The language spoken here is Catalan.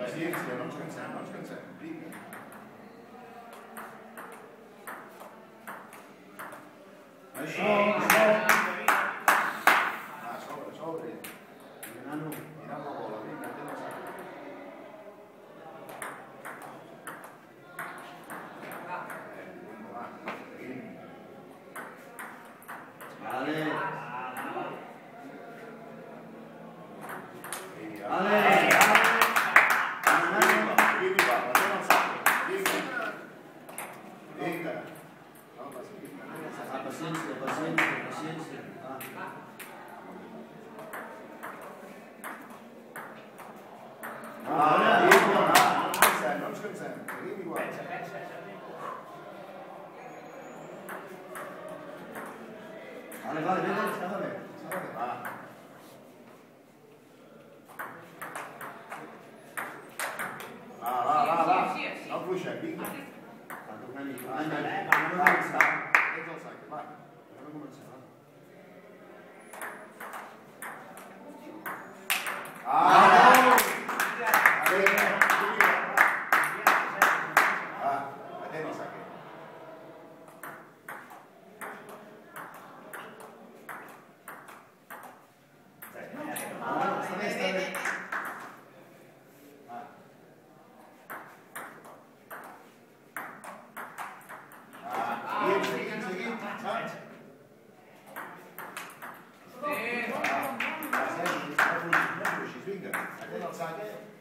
Paciencia, non scansare, vinga. Sobre. Mirando bola, vinga, te lo sai. Paciencia. Non scansare, seguimi qua. Vale, vedi, Va. Va. Non fluixem, vinga. Ets el sac, va. Anem a començar, va. Atem el sac. Vinga, anem al sac.